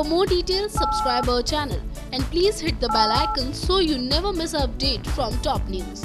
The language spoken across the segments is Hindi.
more details, subscribe our channel and please hit the bell icon so you never miss an update from top news.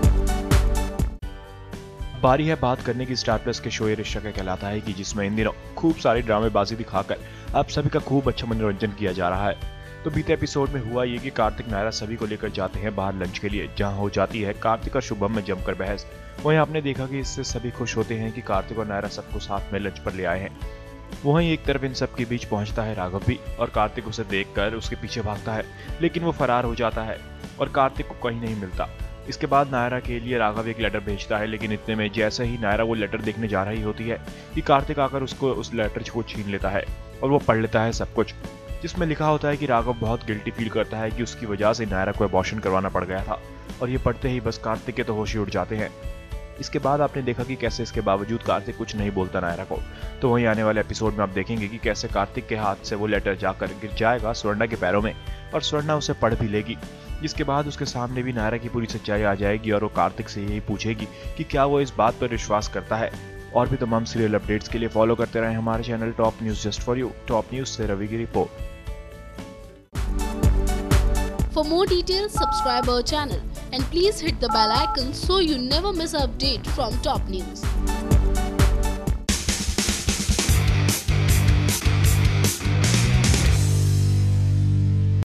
बारी है बात करने की स्टार प्लस के शो ये रिश्ता क्या कहलाता है कि जिसमें इन दिनों खूब सारी ड्रामेबाजी दिखाकर आप सभी का खूब अच्छा मनोरंजन किया जा रहा है। तो बीते एपिसोड में हुआ ये कि कार्तिक नायरा सभी को लेकर जाते हैं बाहर लंच के लिए, जहां हो जाती है कार्तिक और शुभम में जमकर बहस। वहीं आपने देखा कि इससे सभी खुश होते हैं कि कार्तिक और नायरा सबको साथ में लंच पर ले आए हैं। वहीं एक तरफ इन सब के बीच पहुंचता है राघव भी और कार्तिक उसे देखकर उसके पीछे भागता है, लेकिन वो फरार हो जाता है और कार्तिक को कहीं नहीं मिलता। इसके बाद नायरा के लिए राघव एक लेटर भेजता है, लेकिन इतने में जैसे ही नायरा वो लेटर देखने जा रही होती है कि कार्तिक आकर उसको उस लेटर को छीन लेता है और वो पढ़ लेता है सब कुछ, जिसमें लिखा होता है कि राघव बहुत गिल्टी फील करता है कि उसकी वजह से नायरा को अबॉर्शन करवाना पड़ गया था। और ये पढ़ते ही बस कार्तिक के तो होश ही उड़ जाते हैं। इसके बाद आपने देखा कि कैसे इसके बावजूद कार्तिक कुछ नहीं बोलता नायरा को। तो वहीं आने वाले एपिसोड में आप देखेंगे कि कैसे कार्तिक के हाथ से वो लेटर जाकर गिर जाएगा स्वर्णा के पैरों में और स्वर्णा उसे पढ़ भी लेगी, जिसके बाद उसके सामने भी नायरा की पूरी सच्चाई आ जाएगी और वो कार्तिक से यही पूछेगी कि क्या वो इस बात पर विश्वास करता है। और भी तमाम सीरियल अपडेट्स के लिए फॉलो करते रहें हमारे channel top news just for you. Top news से रवि की रिपोर्ट। For more details, subscribe our channel and please hit the bell icon so you never miss an update from top news.